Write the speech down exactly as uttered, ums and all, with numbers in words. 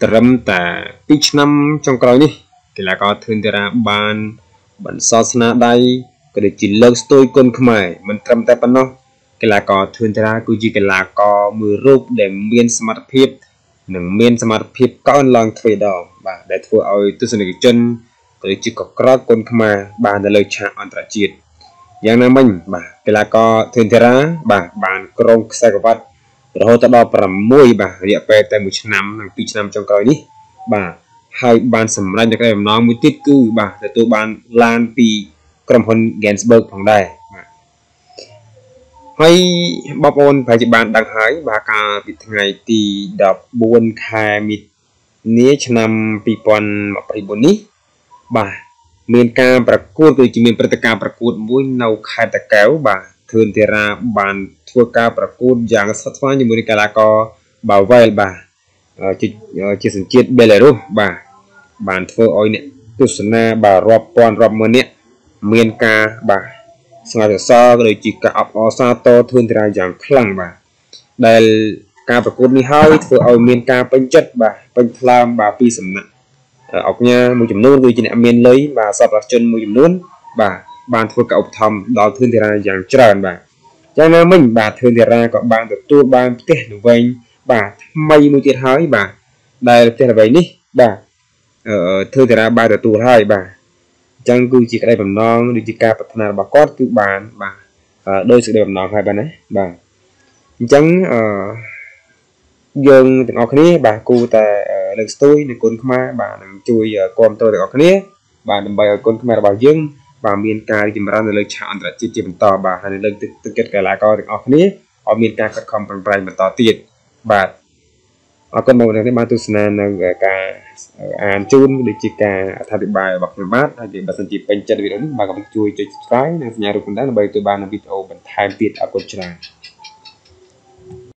ត្រឹមតែពីរឆ្នាំចុងក្រោយនេះកីឡាករធឿនធារាបានបន្សល់ស្នាដៃក៏ដូចជាលើកស្ទួយគុណខ្មែរមិនត្រឹមតែប៉ុណ្ណោះកីឡាករធឿនធារាគឺជាកីឡាករមួយរូបដែលមានសមត្ថភាពនិងមានសមត្ថភាពកើនឡើងទ្វេដងបាទដែលធ្វើឲ្យទស្សនិកជនក៏ដូចជាកក្រៅគុណខ្មែរបានទៅលើឆាកអន្តរជាតិយ៉ាងណាមិញបាទកីឡាករធឿនធារាបាទបានក្រងខ្សែក្រវ៉ាត់រហូតដល់ប្រាំមួយបាទរយៈពេលតែមួយឆ្នាំនិងពីរឆ្នាំចុងក្រោយនេះបាទហើយបានសម្រេចនៅក្នុងបំណងមួយទៀតគឺបាទទទួលបានឡានពីក្រុមហ៊ុន Gensburg ផងដែរបាទហើយបងប្អូនប្រហែលជាបានដឹងហើយបាទកាលពីថ្ងៃទីដប់បួនខែមិនិនាឆ្នាំពីរពាន់ម្ភៃបួននេះបាទមានការប្រកួតគឺជាមានព្រឹត្តិការណ៍ប្រកួតមួយនៅខេត្តតាកែវបាទធឿនធារាបានធ្វើការប្រកួតយ៉ាងស្វិតស្វាញជាមួយនឹងកីឡាករបាវែលបាទជាជាសញ្ជាតិបេឡារុសបាទបានធ្វើឲ្យអ្នកទស្សនាបាទរាប់ពាន់រាប់ម៉ឺននាក់មានការបាទស្ងើចសរសើរក៏ដូចជាការអបអរសាទរធឿនធារាយ៉ាងខ្លាំងបាទដែលការប្រកួតនេះហើយធ្វើឲ្យមានការពេញចិត្តបាទពេញថ្លើមបាទពីសំណាក់អង្គការមួយចំនួនគឺជាអ្នកមានលុយបាទសប្បុរសជនមួយចំនួនបាទបានធ្វើការឧបត្ថម្ភដល់ធឿនធារាយ៉ាងច្រើនបាទយ៉ាងណាមិញបាទធឿនធារាក៏បានទទួលបានផ្ទះល្វែងបាទថ្មីមួយទៀតហើយបាទដែលផ្ទះល្វែងនេះបាទអឺធឿនធារាបានទទួលហើយបាទអញ្ចឹងគឺជាក្តីបំណងដូចជាការប្រាថ្នារបស់គាត់គឺបានបាទដោយសេចក្តីបំណងហើយបាទណាបាទអញ្ចឹងអឺយើងទាំងអស់គ្នាបាទគូតែលើកស្ទួយនៅគុណខ្មែរបាទនឹងជួយគ្រប់គ្រងទាំងអស់គ្នាបាទដើម្បីឲ្យគុណខ្មែររបស់យើងបាទមានការរីកចម្រើននៅលើឆាកអន្តរជាតិជាបន្តបាទហើយលើកទឹកចិត្តកីឡាករទាំងអស់គ្នាឲ្យមានការខិតខំប្រឹងប្រែងបន្តទៀតបាទអរគុណបងប្អូនបានទស្សនានៅការអានជូនដូចជាការអធិប្បាយរបស់ខ្ញុំបាទហើយបើសិនជាពេញចិត្តវីដេអូនេះបាទក៏ជួយចុច Subscribe និងសញ្ញារូបកណ្ដឹងដើម្បីទទួលបានវីដេអូបន្ថែមទៀតអរគុណច្រើន